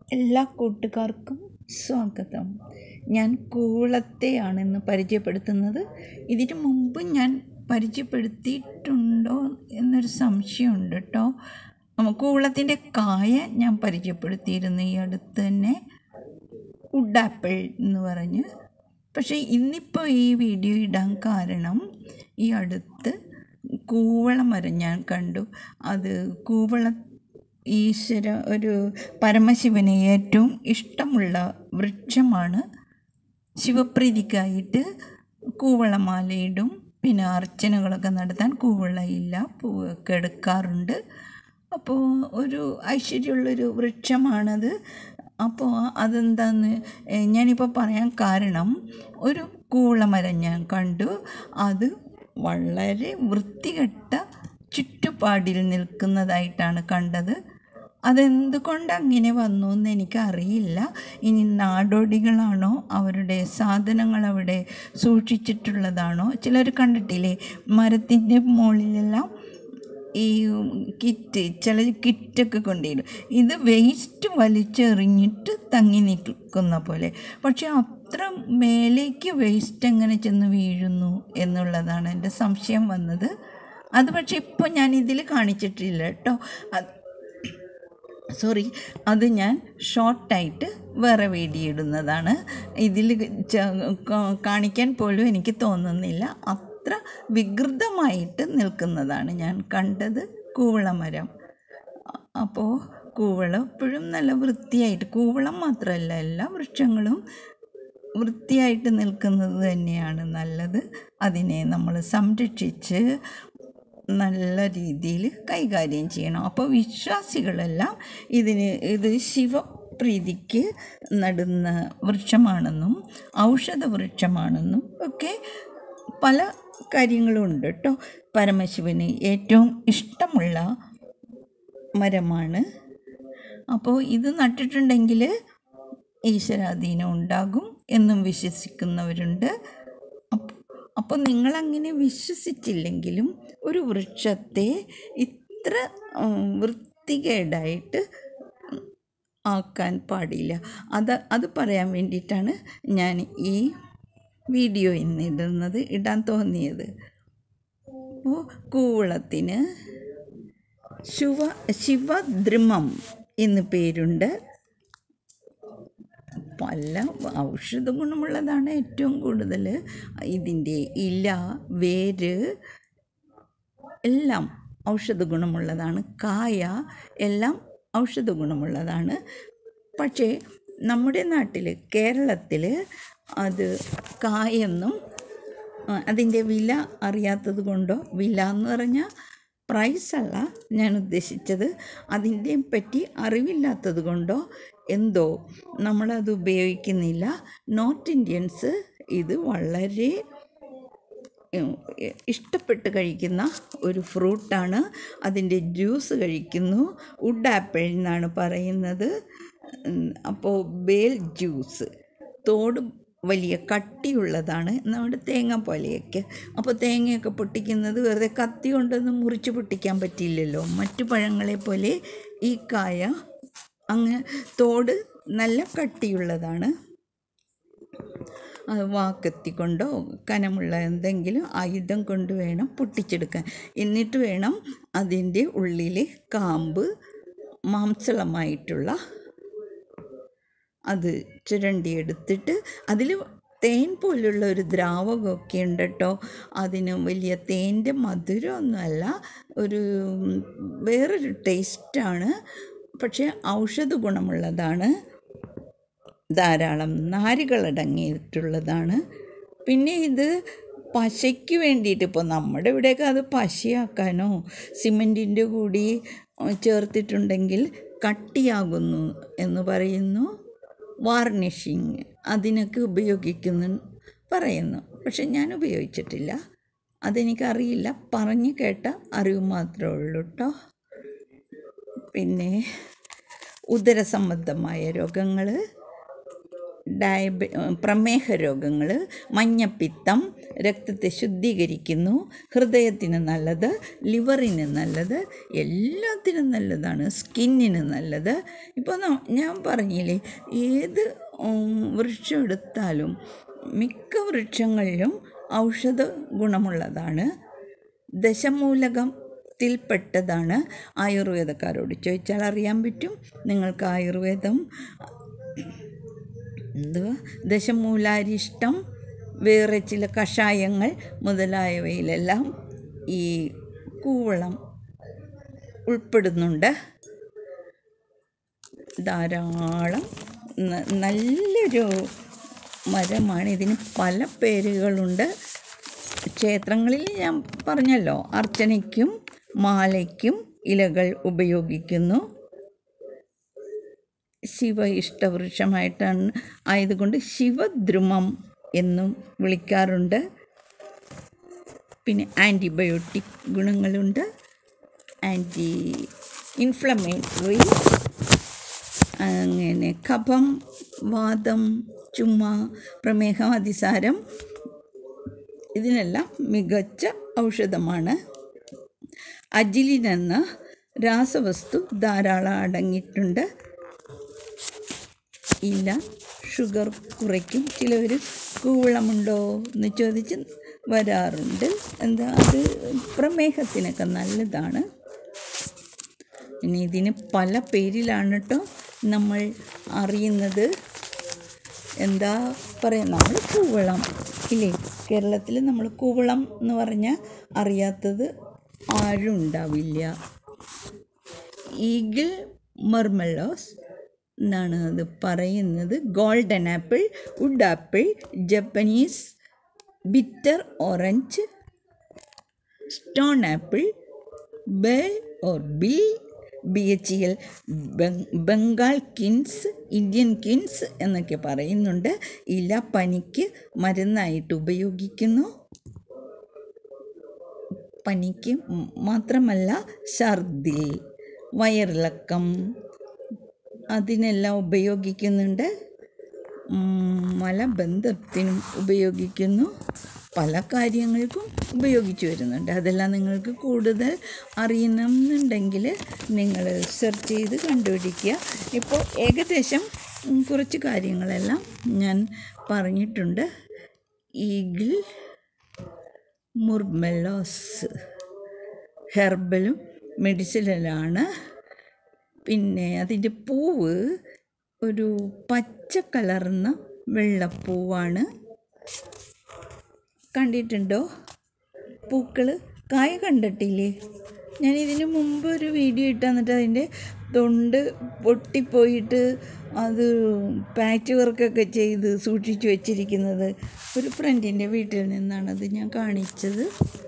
എല്ലാ കൂട്ടുകാർക്കും സ്വാഗതം. ഞാൻ കൂവളത്തെയാണ് ഇന്ന് പരിചയപ്പെടുത്തുന്നത്. ഇതിനു മുമ്പ് ഞാൻ പരിചയപ്പെടുത്തിയിട്ടുണ്ടോ എന്നൊരു സംശയമുണ്ട് കേട്ടോ. കൂവളത്തിൻ്റെ കായ ഞാൻ പരിചയപ്പെടുത്തിയിരുന്നു ഈ അടുത്ത് തന്നെ, വുഡ് ആപ്പിൾ എന്ന് പറഞ്ഞ്. പക്ഷേ ഇന്നിപ്പോൾ ഈ വീഡിയോ ഇടാൻ കാരണം ഈ അടുത്ത് കൂവള മരം ഞാൻ കണ്ടു. അത് ഒരു പരമശിവന് ഏറ്റവും ഇഷ്ടമുള്ള വൃക്ഷമാണ്. ശിവപ്രീതിക്കായിട്ട് കൂവളമാലയിടും, പിന്നെ അർച്ചനകളൊക്കെ നടത്താൻ കൂവളയില്ല പൂവൊക്കെ എടുക്കാറുണ്ട്. അപ്പോൾ ഒരു ഐശ്വര്യമുള്ളൊരു വൃക്ഷമാണത്. അപ്പോൾ അതെന്താന്ന് ഞാനിപ്പോൾ പറയാൻ കാരണം, ഒരു കൂവളമരം ഞാൻ കണ്ടു. അത് വളരെ വൃത്തികെട്ട ചുറ്റുപാടിൽ നിൽക്കുന്നതായിട്ടാണ് കണ്ടത്. അതെന്തുകൊണ്ട് അങ്ങനെ വന്നു എന്ന് എനിക്കറിയില്ല. ഇനി നാടോടികളാണോ, അവരുടെ സാധനങ്ങൾ അവിടെ സൂക്ഷിച്ചിട്ടുള്ളതാണോ? ചിലർ കണ്ടിട്ടില്ലേ, മരത്തിൻ്റെ മുകളിലെല്ലാം ഈ ചില കിറ്റൊക്കെ കൊണ്ടിടും. ഇത് വേസ്റ്റ് വലിച്ചെറിഞ്ഞിട്ട് തങ്ങി നിൽക്കുന്ന പോലെ. പക്ഷെ അത്ര മേലേക്ക് വേസ്റ്റ് എങ്ങനെ ചെന്ന് വീഴുന്നു എന്നുള്ളതാണ് എൻ്റെ സംശയം വന്നത്. അത് പക്ഷെ ഇപ്പോൾ ഞാൻ ഇതിൽ കാണിച്ചിട്ടില്ല കേട്ടോ. അത് ഞാൻ ഷോർട്ടായിട്ട് വേറെ വീഡിയോ ഇടുന്നതാണ്. ഇതിൽ കാണിക്കാൻ പോലും എനിക്ക് തോന്നുന്നില്ല. അത്ര വികൃതമായിട്ട് നിൽക്കുന്നതാണ് ഞാൻ കണ്ടത് കൂവളമരം. അപ്പോൾ കൂവളം എപ്പോഴും നല്ല വൃത്തിയായിട്ട്, കൂവളം മാത്രമല്ല എല്ലാ വൃക്ഷങ്ങളും വൃത്തിയായിട്ട് നിൽക്കുന്നത് തന്നെയാണ് നല്ലത്. അതിനെ നമ്മൾ സംരക്ഷിച്ച് നല്ല രീതിയിൽ കൈകാര്യം ചെയ്യണം. അപ്പോൾ വിശ്വാസികളെല്ലാം ഇത് ശിവപ്രീതിക്ക് നടുന്ന വൃക്ഷമാണെന്നും ഔഷധ വൃക്ഷമാണെന്നും ഒക്കെ പല കാര്യങ്ങളും ഉണ്ട് കേട്ടോ. പരമശിവന് ഏറ്റവും ഇഷ്ടമുള്ള മരമാണ്. അപ്പോൾ ഇത് നട്ടിട്ടുണ്ടെങ്കിൽ ഈശ്വരാധീനം ഉണ്ടാകും എന്നും വിശ്വസിക്കുന്നവരുണ്ട്. അപ്പോൾ നിങ്ങളങ്ങനെ വിശ്വസിച്ചില്ലെങ്കിലും ഒരു വൃക്ഷത്തെ ഇത്ര വൃത്തികേടായിട്ട് ആക്കാൻ പാടില്ല. അത് പറയാൻ വേണ്ടിയിട്ടാണ് ഞാൻ ഈ വീഡിയോ ഇടാൻ തോന്നിയത്. അപ്പോൾ കൂവളത്തിന് ശിവദ്രുമം എന്ന് പേരുണ്ട്. പല ഔഷധ ഗുണമുള്ളതാണ് ഏറ്റവും കൂടുതൽ. ഇതിൻ്റെ ഇല, വേര് എല്ലാം ഔഷധ ഗുണമുള്ളതാണ്. കായ എല്ലാം ഔഷധ ഗുണമുള്ളതാണ്. പക്ഷേ നമ്മുടെ നാട്ടിൽ, കേരളത്തിൽ അത് കായൊന്നും അതിൻ്റെ വില അറിയാത്തത് കൊണ്ടോ, വില എന്ന് പറഞ്ഞാൽ പ്രൈസല്ല ഞാൻ ഉദ്ദേശിച്ചത്, അതിനെ പറ്റി അറിവില്ലാത്തത് കൊണ്ടോ എന്തോ നമ്മളത് ഉപയോഗിക്കുന്നില്ല. നോർത്ത് ഇന്ത്യൻസ് ഇത് വളരെ ഇഷ്ടപ്പെട്ട് കഴിക്കുന്ന ഒരു ഫ്രൂട്ടാണ്. അതിൻ്റെ ജ്യൂസ് കഴിക്കുന്നു. വുഡ് ആപ്പിൾ എന്നാണ് പറയുന്നത്. അപ്പോൾ ബേൽ ജ്യൂസ്, തോട് വലിയ കട്ടിയുള്ളതാണ്, നമ്മുടെ തേങ്ങ പോലെയൊക്കെ. അപ്പോൾ തേങ്ങയൊക്കെ പൊട്ടിക്കുന്നത് വെറുതെ കത്തി കൊണ്ടൊന്നും മുറിച്ച് പൊട്ടിക്കാൻ പറ്റില്ലല്ലോ. മറ്റു പഴങ്ങളെ പോലെ ഈ കായ അങ്ങ് തോട് നല്ല കട്ടിയുള്ളതാണ്. അത് വാക്കത്തി കൊണ്ടോ കനമുള്ള എന്തെങ്കിലും ആയുധം കൊണ്ട് വേണം പൊട്ടിച്ചെടുക്കാൻ. എന്നിട്ട് വേണം അതിൻ്റെ ഉള്ളിൽ കാമ്പ്, മാംസളമായിട്ടുള്ള അത് ചുരണ്ടിയെടുത്തിട്ട് അതിൽ തേൻ പോലുള്ള ഒരു ദ്രാവകമൊക്കെ ഉണ്ട് കേട്ടോ. അതിന് വലിയ തേൻ്റെ മധുരമൊന്നുമല്ല, ഒരു വേറൊരു ടേസ്റ്റാണ്. പക്ഷേ ഔഷധ ഗുണമുള്ളതാണ്. ധാരാളം നാരുകളടങ്ങിയിട്ടുള്ളതാണ്. പിന്നെ ഇത് പശയ്ക്ക് വേണ്ടിയിട്ട്, ഇപ്പോൾ നമ്മുടെ ഇവിടെയൊക്കെ അത് പശയാക്കാനോ സിമൻറ്റിൻ്റെ കൂടി ചേർത്തിട്ടുണ്ടെങ്കിൽ കട്ടിയാകുന്നു എന്ന് പറയുന്നു. വാർണിഷിങ് അതിനൊക്കെ പറയുന്നു. പക്ഷെ ഞാൻ ഉപയോഗിച്ചിട്ടില്ല, അതെനിക്കറിയില്ല. പറഞ്ഞു കേട്ട അറിവ് മാത്രമേ ഉള്ളൂ കേട്ടോ. പിന്നെ ഉദരസംബന്ധമായ രോഗങ്ങൾ, പ്രമേഹ രോഗങ്ങൾ, മഞ്ഞപ്പിത്തം, രക്തത്തെ ശുദ്ധീകരിക്കുന്നു, ഹൃദയത്തിന് നല്ലത്, ലിവറിന് നല്ലത്, എല്ലാത്തിനും നല്ലതാണ്, സ്കിന്നിന് നല്ലത്. ഇപ്പോൾ ഞാൻ പറഞ്ഞില്ലേ, ഏത് വൃക്ഷം എടുത്താലും മിക്ക വൃക്ഷങ്ങളിലും ഔഷധ ഗുണമുള്ളതാണ്. ദശമൂലകത്തിൽപ്പെട്ടതാണ്. ആയുർവേദക്കാരോട് ചോദിച്ചാൽ അറിയാൻ പറ്റും. നിങ്ങൾക്ക് ആയുർവേദം ദശമൂലാരിഷ്ടം, വേറെ ചില കഷായങ്ങൾ മുതലായവയിലെല്ലാം ഈ കൂവളം ഉൾപ്പെടുന്നുണ്ട്. ധാരാളം നല്ലൊരു മരമാണ്. ഇതിന് പല പേരുകളുണ്ട്. ക്ഷേത്രങ്ങളിൽ ഞാൻ പറഞ്ഞല്ലോ, അർച്ചനയ്ക്കും മാലയ്ക്കും ഇലകൾ ഉപയോഗിക്കുന്നു. ശിവ ഇഷ്ടവൃക്ഷമായിട്ടാണ് ആയതുകൊണ്ട് ശിവദ്രുമം എന്നും വിളിക്കാറുണ്ട്. പിന്നെ ആൻറ്റിബയോട്ടിക് ഗുണങ്ങളുണ്ട്, ആൻറ്റി ഇൻഫ്ലമേറ്ററി, അങ്ങനെ കഫം, വാതം, ചുമ, പ്രമേഹം, അതിസാരം, ഇതിനെല്ലാം മികച്ച ഔഷധമാണ്. അജിലിൻ എന്ന രാസവസ്തു ധാരാളം അടങ്ങിയിട്ടുണ്ട്. ഇല്ല, ഷുഗർ കുറയ്ക്കും. ചിലവർ കൂവളമുണ്ടോ എന്ന് ചോദിച്ച് വരാറുണ്ട്. അത് പ്രമേഹത്തിനൊക്കെ നല്ലതാണ്. ഇനി ഇതിന് പല പേരിലാണ് കേട്ടോ നമ്മൾ അറിയുന്നത്. എന്താ പറയുക, നമ്മൾ കൂവളം ഇല്ലേ, കേരളത്തിൽ നമ്മൾ കൂവളം എന്ന് പറഞ്ഞാൽ അറിയാത്തത് ആരും ഉണ്ടാവില്ല. ഈഗിൾ മെർമെലോസ് എന്നാണ് അത് പറയുന്നത്. Golden apple, wood apple, Japanese bitter orange, stone apple, bel or bil, BHEL, Bengal quince, Indian quince എന്നൊക്കെ പറയുന്നുണ്ട്. ഇല പനിക്ക് മരുന്നായിട്ട് ഉപയോഗിക്കുന്നു. പനിക്ക് മാത്രമല്ല, ഛർദി, വയറിളക്കം, അതിനെല്ലാം ഉപയോഗിക്കുന്നുണ്ട്. മലബന്ധത്തിനും ഉപയോഗിക്കുന്നു. പല കാര്യങ്ങൾക്കും ഉപയോഗിച്ചു വരുന്നുണ്ട്. അതെല്ലാം നിങ്ങൾക്ക് കൂടുതൽ അറിയണമെന്നുണ്ടെങ്കിൽ നിങ്ങൾ സെർച്ച് ചെയ്ത് കണ്ടുപിടിക്കുക. ഇപ്പോൾ ഏകദേശം കുറച്ച് കാര്യങ്ങളെല്ലാം ഞാൻ പറഞ്ഞിട്ടുണ്ട്. ഈഗിൾ മെർമെലോസ് ഹെർബലും മെഡിസിനലാണ്. പിന്നെ അതിൻ്റെ പൂവ് ഒരു പച്ച കലർന്ന വെള്ളപ്പൂവാണ്. കണ്ടിട്ടുണ്ടോ പൂക്കൾ? കായ കണ്ടിട്ടില്ലേ? ഞാനിതിന് മുമ്പ് ഒരു വീഡിയോ ഇട്ട് തന്നിട്ട് അതിൻ്റെ തൊണ്ട് പൊട്ടിപ്പോയിട്ട് അത് പാച്ച് വർക്കൊക്കെ ചെയ്ത് സൂക്ഷിച്ചു വച്ചിരിക്കുന്നത് ഒരു ഫ്രണ്ടിൻ്റെ വീട്ടിൽ നിന്നാണത് ഞാൻ കാണിച്ചത്.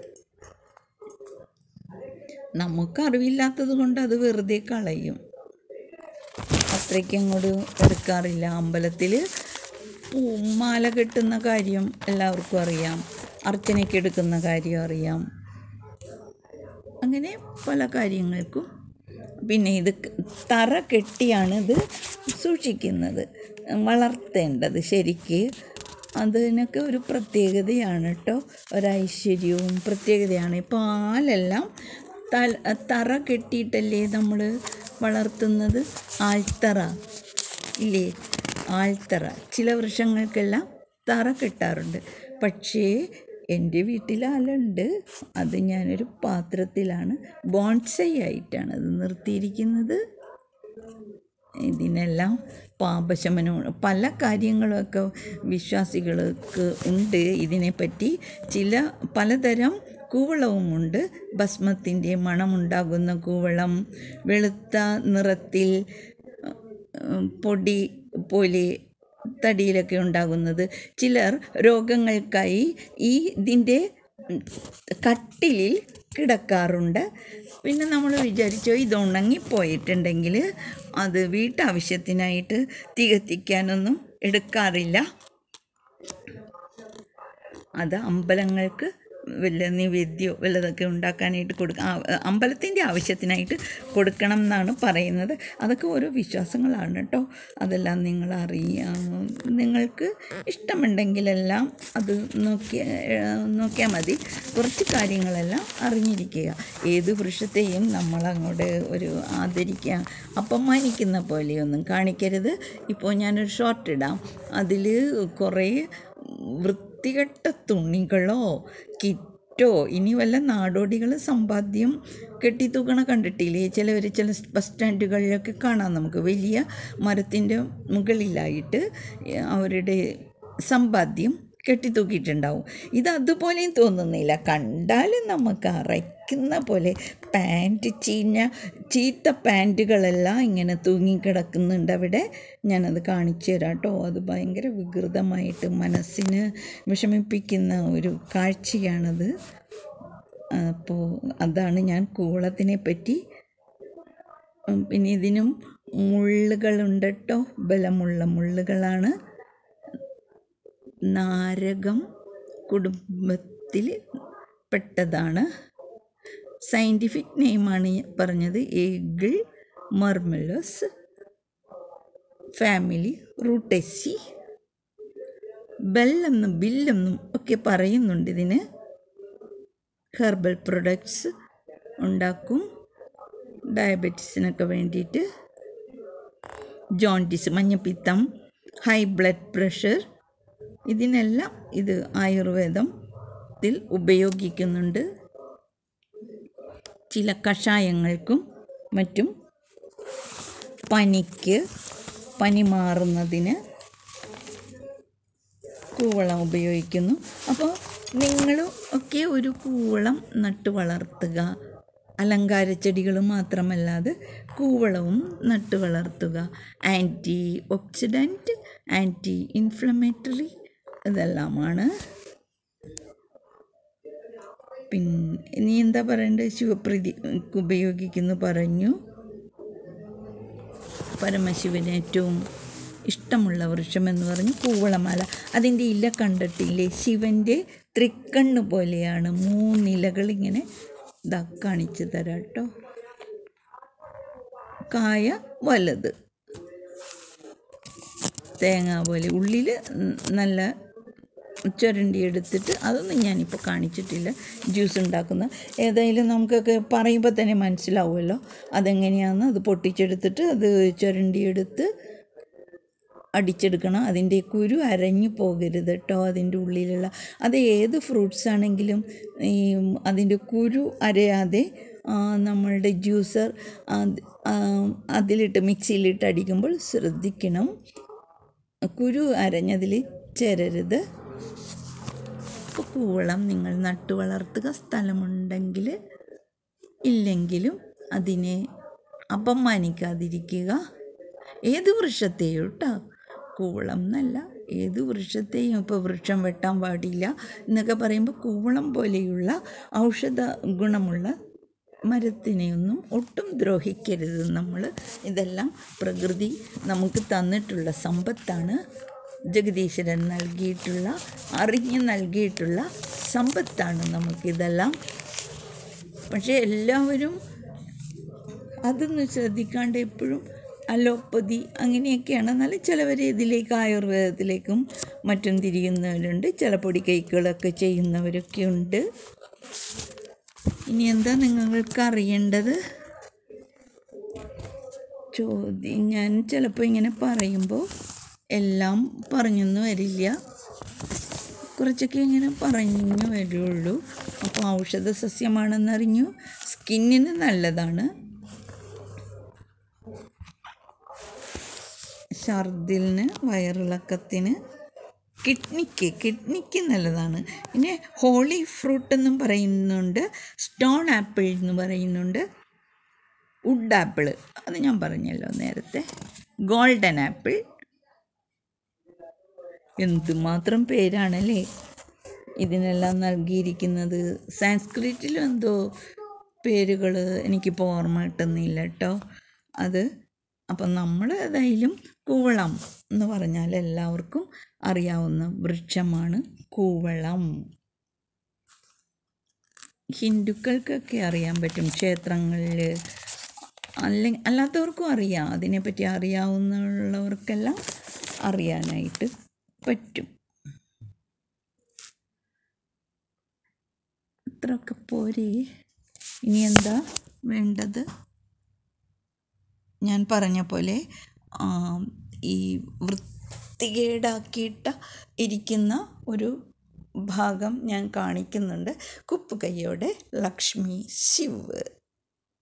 നമുക്കറിവില്ലാത്തത് കൊണ്ട് അത് വെറുതെ കളയും, അത്രയ്ക്ക് അങ്ങോട്ട് എടുക്കാറില്ല. അമ്പലത്തിൽ മാല കെട്ടുന്ന കാര്യം എല്ലാവർക്കും അറിയാം, അർച്ചനയ്ക്ക് എടുക്കുന്ന കാര്യം അറിയാം, അങ്ങനെ പല കാര്യങ്ങൾക്കും. പിന്നെ ഇത് തറ കെട്ടിയാണ് ഇത് സൂക്ഷിക്കുന്നത്, വളർത്തേണ്ടത് ശരിക്ക്. അതിനൊക്കെ ഒരു പ്രത്യേകതയാണ് കേട്ടോ, ഒരൈശ്വര്യവും പ്രത്യേകതയാണ്. പാലെല്ലാം തറ കെട്ടിയിട്ടല്ലേ നമ്മൾ വളർത്തുന്നത്. ആൽത്തറ ഇല്ലേ, ആൽത്തറ. ചില വൃക്ഷങ്ങൾക്കെല്ലാം തറ കെട്ടാറുണ്ട്. പക്ഷേ എൻ്റെ വീട്ടിൽ ആലുണ്ട്, അത് ഞാനൊരു പാത്രത്തിലാണ് ബോൺസൈ ആയിട്ടാണ് അത് നിർത്തിയിരിക്കുന്നത്. ഇതിനെല്ലാം പാപശമനം പല കാര്യങ്ങളൊക്കെ വിശ്വാസികൾക്ക് ഉണ്ട് ഇതിനെപ്പറ്റി. പലതരം കൂവളവുമുണ്ട്. ഭസ്മത്തിൻ്റെ മണമുണ്ടാകുന്ന കൂവളം, വെളുത്ത നിറത്തിൽ പൊടി പോലെ തടിയിലൊക്കെ ഉണ്ടാകുന്നത്. ചിലർ രോഗങ്ങൾക്കായി ഇതിൻ്റെ കട്ടിലിൽ കിടക്കാറുണ്ട്. പിന്നെ നമ്മൾ വിചാരിച്ചോ ഇത് ഉണങ്ങിപ്പോയിട്ടുണ്ടെങ്കിൽ അത് വീട്ടാവശ്യത്തിനായിട്ട് തികത്തിക്കാനൊന്നും എടുക്കാറില്ല. അത് അമ്പലങ്ങൾക്ക് വല്ല നിവേദ്യമോ വല്ലതൊക്കെ ഉണ്ടാക്കാനായിട്ട് അമ്പലത്തിൻ്റെ ആവശ്യത്തിനായിട്ട് കൊടുക്കണം എന്നാണ് പറയുന്നത്. അതൊക്കെ ഓരോ വിശ്വാസങ്ങളാണ് കേട്ടോ. അതെല്ലാം നിങ്ങളറിയാം. നിങ്ങൾക്ക് ഇഷ്ടമുണ്ടെങ്കിലെല്ലാം അത് നോക്കിയാൽ മതി. കുറച്ച് കാര്യങ്ങളെല്ലാം അറിഞ്ഞിരിക്കുക. ഏത് വൃക്ഷത്തെയും നമ്മളങ്ങോട്ട് ഒരു ആദരിക്കുക, അപമാനിക്കുന്ന പോലെയൊന്നും കാണിക്കരുത്. ഇപ്പോൾ ഞാനൊരു ഷോർട്ട് ഇടാം. അതിൽ കുറേ വൃത്തികെട്ട തുണികളോ കിറ്റോ ഇനി വല്ല നാടോടികൾ സമ്പാദ്യം കെട്ടിത്തൂക്കണ കണ്ടിട്ടില്ലേ? ചില ബസ് സ്റ്റാൻഡുകളിലൊക്കെ കാണാം നമുക്ക്. വലിയ മരത്തിൻ്റെ മുകളിലായിട്ട് അവരുടെ സമ്പാദ്യം കെട്ടിത്തൂക്കിയിട്ടുണ്ടാവും. ഇതതുപോലെയും തോന്നുന്നില്ല. കണ്ടാൽ നമുക്ക് അറയ്ക്കുന്ന പോലെ ചീത്ത പാൻറ്റുകളെല്ലാം ഇങ്ങനെ തൂങ്ങിക്കിടക്കുന്നുണ്ട് അവിടെ. ഞാനത് കാണിച്ചു തരാം കേട്ടോ. അത് ഭയങ്കര വികൃതമായിട്ട് മനസ്സിന് വിഷമിപ്പിക്കുന്ന ഒരു കാഴ്ചയാണത്. അപ്പോൾ അതാണ് ഞാൻ കൂവളത്തിനെ പറ്റി. പിന്നെ ഇതിനും മുള്ളുകളുണ്ട് കേട്ടോ, ബലമുള്ള മുള്ളുകളാണ്. നാരകം കുടുംബത്തിൽ പെട്ടതാണ്. സയൻറ്റിഫിക് നെയിമാണ് പറഞ്ഞത്, ഏഗിൾ മർമലസ് ഫാമിലി റൂട്ടേസി. ബില്ലെന്നും ഒക്കെ പറയുന്നുണ്ട് ഇതിന്. ഹെർബൽ പ്രൊഡക്ട്സ് ഉണ്ടാക്കും ഡയബറ്റീസിനൊക്കെ വേണ്ടിയിട്ട്. ജോണ്ടിസ്, മഞ്ഞപ്പിത്തം, ഹൈ ബ്ലഡ് പ്രഷർ, ഇതിനെല്ലാം ഇത് ആയുർവേദത്തിൽ ഉപയോഗിക്കുന്നുണ്ട്. ചില കഷായങ്ങൾക്കും മറ്റും പനി മാറുന്നതിന് കൂവളം ഉപയോഗിക്കുന്നു. അപ്പോൾ നിങ്ങളും ഒക്കെ ഒരു കൂവളം നട്ടു വളർത്തുക. അലങ്കാര ചെടികൾ മാത്രമല്ലാതെ കൂവളവും നട്ടു വളർത്തുക. ആൻറ്റി ഓക്സിഡൻറ്റ്, ആൻറ്റി ഇൻഫ്ലമേറ്ററി ഇതെല്ലാമാണ്. പിന്നെ ഇനി എന്താ പറയേണ്ടത്? ശിവപ്രീതിക്ക് ഉപയോഗിക്കുന്നു പറഞ്ഞു. പരമശിവന് ഏറ്റവും ഇഷ്ടമുള്ള വൃക്ഷമെന്ന് പറഞ്ഞു കൂവളമാല. അതിൻ്റെ ഇല കണ്ടിട്ടില്ലേ? ശിവൻ്റെ തൃക്കണ്ണ് പോലെയാണ്. 3 ഇലകളിങ്ങനെ കാണിച്ചു തരാം കേട്ടോ. കായ വലുത്, തേങ്ങ പോലെ, ഉള്ളിൽ നല്ല ചുരണ്ടി എടുത്തിട്ട്, അതൊന്നും ഞാനിപ്പോൾ കാണിച്ചിട്ടില്ല. ജ്യൂസ് ഉണ്ടാക്കുന്ന ഏതായാലും നമുക്കൊക്കെ പറയുമ്പോൾ തന്നെ മനസ്സിലാവുമല്ലോ അതെങ്ങനെയാണെന്ന്. അത് പൊട്ടിച്ചെടുത്തിട്ട് അത് ചുരണ്ടിയെടുത്ത് അടിച്ചെടുക്കണം. അതിൻ്റെ കുരു അരഞ്ഞു പോകരുത് കേട്ടോ. അതിൻ്റെ ഉള്ളിലുള്ള അത് ഏത് ഫ്രൂട്ട്സ് ആണെങ്കിലും അതിൻ്റെ കുരു അരയാതെ നമ്മളുടെ ജ്യൂസർ അതിലിട്ട് മിക്സിയിലിട്ട് അടിക്കുമ്പോൾ ശ്രദ്ധിക്കണം, കുരു അരഞ്ഞതിൽ ചേരരുത്. കൂവളം നിങ്ങൾ നട്ടു വളർത്തുക, സ്ഥലമുണ്ടെങ്കിൽ. ഇല്ലെങ്കിലും അതിനെ അപമാനിക്കാതിരിക്കുക. ഏത് വൃക്ഷത്തെയും കേട്ടോ, കൂവളം എന്നല്ല, ഏത് വൃക്ഷത്തെയും. ഇപ്പോൾ വൃക്ഷം വെട്ടാൻ പാടില്ല എന്നൊക്കെ പറയുമ്പോൾ കൂവളം പോലെയുള്ള ഔഷധ ഗുണമുള്ള മരത്തിനെയൊന്നും ഒട്ടും ദ്രോഹിക്കരുത് നമ്മൾ. ഇതെല്ലാം പ്രകൃതി നമുക്ക് തന്നിട്ടുള്ള സമ്പത്താണ്. ജഗദീശ്വരൻ നൽകിയിട്ടുള്ള, അറിഞ്ഞ് നൽകിയിട്ടുള്ള സമ്പത്താണ് നമുക്കിതെല്ലാം. പക്ഷേ എല്ലാവരും അതൊന്നും ശ്രദ്ധിക്കാണ്ട് എപ്പോഴും അലോപ്പതി അങ്ങനെയൊക്കെയാണ്. എന്നാലും ചിലവർ ഇതിലേക്ക് ആയുർവേദത്തിലേക്കും മറ്റും തിരിയുന്നവരുണ്ട്. ചില പൊടിക്കൈകളൊക്കെ ചെയ്യുന്നവരൊക്കെ ഉണ്ട്. ഇനി എന്താ നിങ്ങൾക്ക് അറിയേണ്ടത്? ഞാൻ ചിലപ്പോൾ ഇങ്ങനെ പറയുമ്പോൾ എല്ലാം പറഞ്ഞൊന്നും വരില്ല, കുറച്ചൊക്കെ ഇങ്ങനെ പറഞ്ഞു വരുള്ളൂ. അപ്പോൾ ഔഷധ സസ്യമാണെന്നറിഞ്ഞു. സ്കിന്നിന് നല്ലതാണ്, ഛർദിലിന്, വയറിളക്കത്തിന്, കിഡ്നിക്ക് നല്ലതാണ്. പിന്നെ ഹോളി ഫ്രൂട്ട് എന്നും പറയുന്നുണ്ട്, സ്റ്റോൺ ആപ്പിൾ എന്ന് പറയുന്നുണ്ട്, വുഡ് ആപ്പിൾ അത് ഞാൻ പറഞ്ഞല്ലോ നേരത്തെ, ഗോൾഡൻ ആപ്പിൾ. എന്തുമാത്രം പേരാണല്ലേ ഇതിനെല്ലാം നൽകിയിരിക്കുന്നത്. സാൻസ്ക്രിറ്റിലും എന്തോ പേരുകൾ എനിക്കിപ്പോൾ ഓർമ്മ കിട്ടുന്നില്ല കേട്ടോ അത്. അപ്പം നമ്മൾ ഏതായാലും കൂവളം എന്ന് പറഞ്ഞാൽ എല്ലാവർക്കും അറിയാവുന്ന വൃക്ഷമാണ് കൂവളം. ഹിന്ദുക്കൾക്കൊക്കെ അറിയാൻ പറ്റും ക്ഷേത്രങ്ങളിൽ, അല്ലാത്തവർക്കും അറിയാം. അതിനെപ്പറ്റി അറിയാവുന്നവർക്കെല്ലാം അറിയാനായിട്ട് പറ്റും. അത്രയൊക്കെ പോരെ. ഇനി എന്താ വേണ്ടത്? ഞാൻ പറഞ്ഞ പോലെ ഈ വൃത്തികേടാക്കിയിട്ട് ഇരിക്കുന്ന ഒരു ഭാഗം ഞാൻ കാണിക്കുന്നുണ്ട്. കുപ്പുകയ്യോടെ ലക്ഷ്മി ശിവ്.